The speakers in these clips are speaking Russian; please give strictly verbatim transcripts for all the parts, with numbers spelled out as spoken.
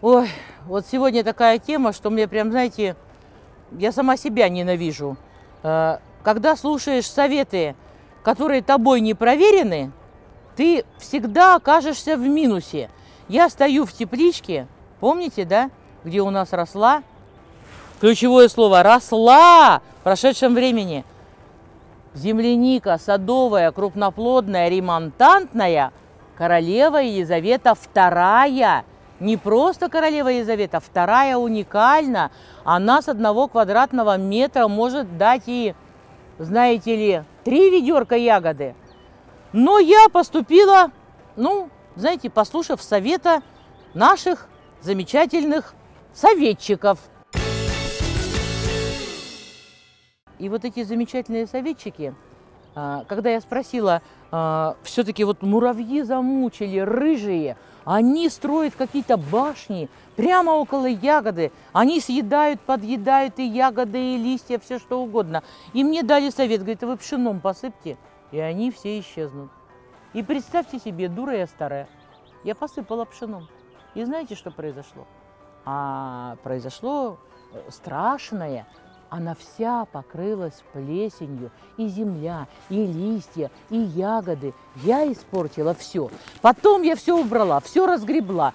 Ой, вот сегодня такая тема, что мне прям, знаете, я сама себя ненавижу. Э, Когда слушаешь советы, которые тобой не проверены, ты всегда окажешься в минусе. Я стою в тепличке, помните, да, где у нас росла, ключевое слово, росла в прошедшем времени, земляника садовая, крупноплодная, ремонтантная, королева Елизавета вторая. Не просто королева Елизавета, вторая уникальна. Она с одного квадратного метра может дать и, знаете ли, три ведерка ягоды. Но я поступила, ну, знаете, послушав совета наших замечательных советчиков. И вот эти замечательные советчики, когда я спросила, все-таки вот муравьи замучили, рыжие, они строят какие-то башни прямо около ягоды, они съедают, подъедают и ягоды, и листья, все что угодно. И мне дали совет, говорит, вы пшеном посыпьте, и они все исчезнут. И представьте себе, дура я старая, я посыпала пшеном. И знаете, что произошло? А произошло страшное. Она вся покрылась плесенью, и земля, и листья, и ягоды. Я испортила все. Потом я все убрала, все разгребла.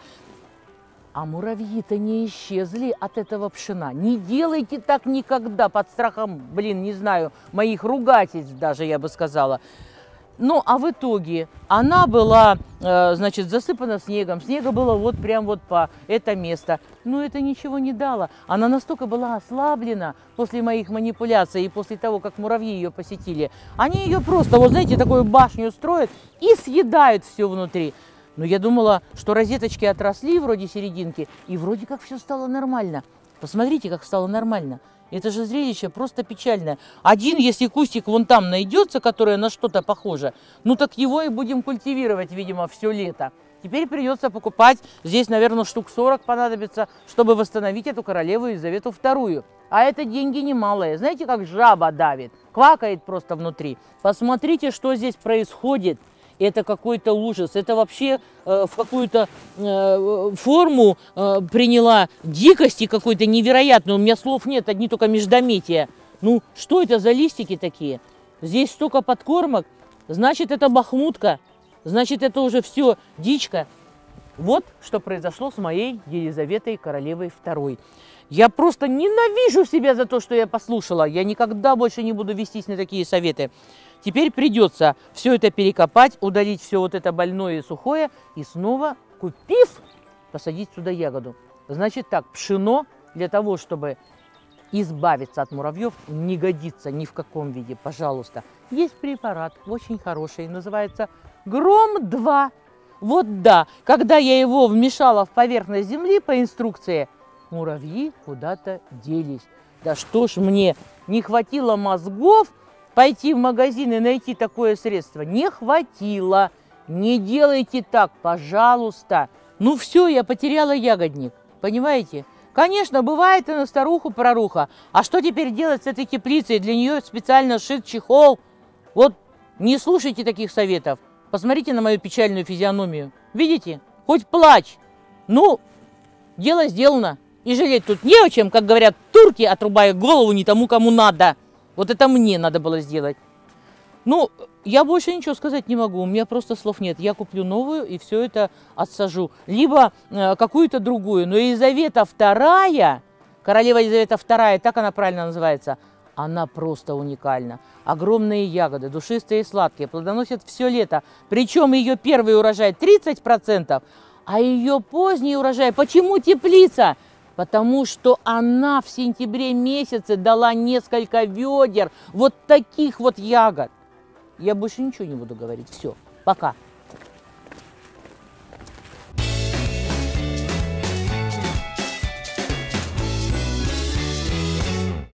А муравьи-то не исчезли от этого пшена. Не делайте так никогда под страхом, блин, не знаю, моих ругательств даже, я бы сказала. Ну, а в итоге она была, э, значит, засыпана снегом. Снега было вот прям вот по это место. Но это ничего не дало. Она настолько была ослаблена после моих манипуляций и после того, как муравьи ее посетили. Они ее просто, вот знаете, такую башню строят и съедают все внутри. Но я думала, что розеточки отросли вроде серединки, и вроде как все стало нормально. Посмотрите, как стало нормально. Это же зрелище просто печальное. Один, если кустик вон там найдется, которое на что-то похоже, ну так его и будем культивировать, видимо, все лето. Теперь придется покупать, здесь, наверное, штук сорок понадобится, чтобы восстановить эту королеву Елизавету вторую. А это деньги немалые. Знаете, как жаба давит, квакает просто внутри. Посмотрите, что здесь происходит. Это какой-то ужас, это вообще э, в какую-то э, форму э, приняла дикости какой-то невероятной. У меня слов нет, одни только междометия. Ну, что это за листики такие? Здесь столько подкормок, значит, это бахмутка, значит, это уже все дичка. Вот что произошло с моей Елизаветой королевой второй. Я просто ненавижу себя за то, что я послушала. Я никогда больше не буду вестись на такие советы. Теперь придется все это перекопать, удалить все вот это больное и сухое, и снова, купив, посадить сюда ягоду. Значит так, пшено для того, чтобы избавиться от муравьев, не годится ни в каком виде, пожалуйста. Есть препарат, очень хороший, называется Гром два. Вот да, когда я его вмешала в поверхность земли по инструкции, муравьи куда-то делись. Да что ж мне, не хватило мозгов пойти в магазин и найти такое средство? Не хватило. Не делайте так, пожалуйста. Ну все, я потеряла ягодник. Понимаете? Конечно, бывает и на старуху-проруха. А что теперь делать с этой теплицей? Для нее специально сшит чехол. Вот не слушайте таких советов. Посмотрите на мою печальную физиономию. Видите? Хоть плачь. Ну, дело сделано. И жалеть тут не о чем, как говорят турки, отрубая голову не тому, кому надо. Вот это мне надо было сделать. Ну, я больше ничего сказать не могу, у меня просто слов нет. Я куплю новую и все это отсажу. Либо э, какую-то другую. Но Елизавета вторая, королева Елизавета вторая, так она правильно называется, она просто уникальна. Огромные ягоды, душистые и сладкие, плодоносят все лето. Причем ее первый урожай тридцать процентов, а ее поздний урожай, почему теплица? Потому что она в сентябре месяце дала несколько ведер вот таких вот ягод. Я больше ничего не буду говорить. Все, пока.